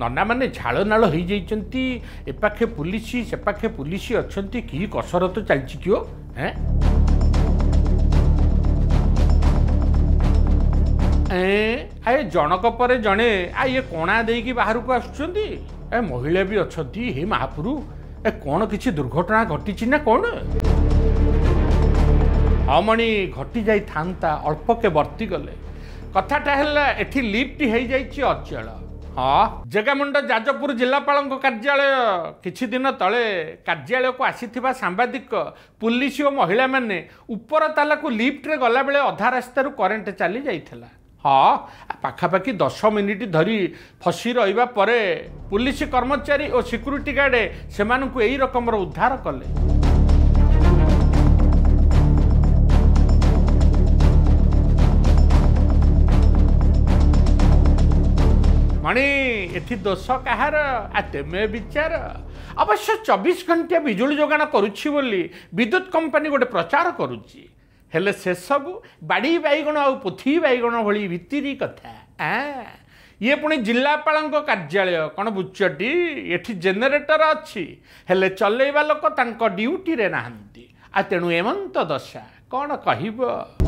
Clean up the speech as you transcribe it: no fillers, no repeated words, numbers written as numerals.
नना मैंने झाड़ नाल हो जाइछंती ए पाखे पुलिस से पाखे पुलिस अच्छंती की कसरत चलछि कियो हैं ए जनक पर जड़े आ ये कोणा देकी बाहर को आसुछंती ए महिला भी अच्छंती हे महापुरु ए कौन किसी दुर्घटना घटी ना कौन हाँ मणि घटी जाई थांता अल्प के वर्ती गले कथाटा है एठी लिफ्ट हो जाइए अचल हाँ जगामुंड जाजपुर जिलापाल कार्यालय किछि दिन तले कार्यालय को आसीथिबा सांबादिक पुलिस और महिला माने ऊपर ताला को लिफ्ट रे गला बेले अधा रास्तारू करेन्ट चली जाइथिला हाँ पाखापाखि 10 मिनिट धरी फसी रहिबा परे पुलिस कर्मचारी और सिक्यूरीटी गार्ड सेमानकु एई रकमर उद्धार कले मणि एथि दोष कहार तेमे विचार अवश्य 24 घंटा बिजुली जोगाण करुछि बोली विद्युत कंपनी गोटे प्रचार करुछि हेले से सब बाड़ी बैगण आ पोथी बैगण भली भितरी कथा ये पुणी जिलापाल कार्यालय कौन बुझटी एठी जेनेरेटर अच्छी हेले चलेइबा लोक तांको ड्यूटी रे नाहंती आ तेणु एमंत दशा कौन कहब।